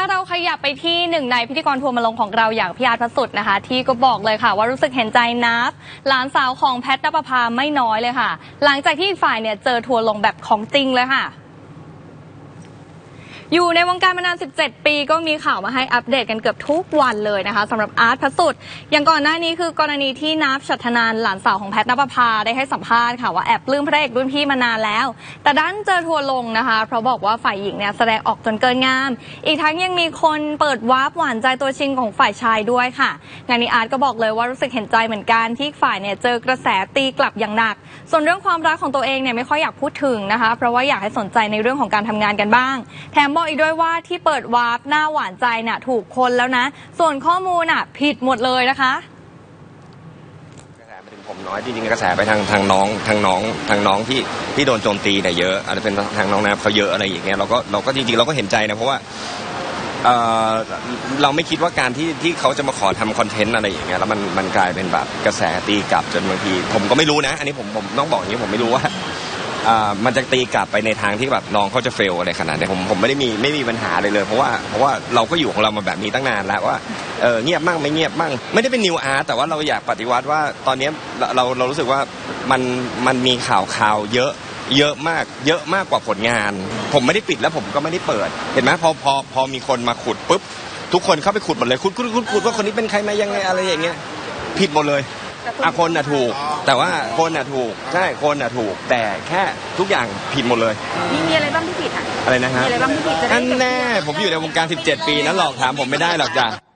เราขยับไปที่หนึ่งในพิธีกรทัวร์มาลงของเราอย่างพี่อาร์ตพระสุดนะคะที่ก็บอกเลยค่ะว่ารู้สึกเห็นใจนับหลานสาวของแพทณปภาไม่น้อยเลยค่ะหลังจากที่อีกฝ่ายเนี่ยเจอทัวร์ลงแบบของจริงเลยค่ะอยู่ในวงการมานาน17 ปีก็มีข่าวมาให้อัปเดตกันเกือบทุกวันเลยนะคะสำหรับอาร์ตพระสุดอย่างก่อนหน้านี้คือกรณีที่นับฉัตรนานหลานสาวของแพทณปภาได้ให้สัมภาษณ์ค่ะว่าแอบปลื้มพระเอกรุ่นพี่มานานแล้วแต่ดันเจอทัวร์ลงนะคะเพราะบอกว่าฝ่ายหญิงเนี่ยแสดงออกจนเกินงามอีกทั้งยังมีคนเปิดวาร์ปหวานใจตัวจริงของฝ่ายชายด้วยค่ะงานนี้อาร์ตก็บอกเลยว่ารู้สึกเห็นใจเหมือนกันที่ฝ่ายเนี่ยเจอกระแสตีกลับอย่างหนักส่วนเรื่องความรักของตัวเองเนี่ยไม่ค่อยอยากพูดถึงนะคะเพราะว่าอยากให้สนใจในเรื่องของการทำงานกันบ้างแถมบอกอีกด้วยว่าที่เปิดวาร์ปหน้าหวานใจน่ะถูกคนแล้วนะส่วนข้อมูลน่ะผิดหมดเลยนะคะกระแสไปถึงผมน้อยจริงๆกระแสไปทางน้องที่โดนโจมตีเนี่ยเยอะอาจจะเป็นทางน้องนะเขาเยอะอะไรอย่างเงี้ยเราก็จริงๆเราก็เห็นใจนะเพราะว่าเราไม่คิดว่าการที่เขาจะมาขอทำคอนเทนต์อะไรอย่างเงี้ยแล้วมันกลายเป็นแบบกระแสตีกลับจนบางทีผมก็ไม่รู้นะอันนี้ผมต้องบอกอย่างนี้ผมไม่รู้ว่ามันจะตีกลับไปในทางที่แบบน้องเขาจะเฟลอะไรขนาดนี้ผมไม่มีปัญหาเลยเพราะว่าเราก็อยู่ของเรามาแบบนี้ตั้งนานแล้วว่าเงียบมั่งไม่เงียบมั่งไม่ได้เป็นนิวอาร์ตแต่ว่าเราอยากปฏิวัติว่าตอนนี้เรารู้สึกว่ามันมีข่าวเยอะมากกว่าผลงานผมไม่ได้ปิดแล้วผมก็ไม่ได้เปิดเห็นไหมพอมีคนมาขุดปุ๊บทุกคนเข้าไปขุดหมดเลยขุดว่าคนนี้เป็นใครมายังไงอะไรอย่างเงี้ยผิดหมดเลยคนน่ะถูกแต่ว่าคนน่ะถูกใช่คนน่ะถูกแต่แค่ทุกอย่างผิดหมดเลยมีอะไรบ้างที่ผิดอ่ะอะไรนะฮะมีอะไรบ้างที่ผิดนั่นแน่ผมอยู่ในวงการ17 ปีนั้นหรอกถามผมไม่ได้หรอกจ้ะ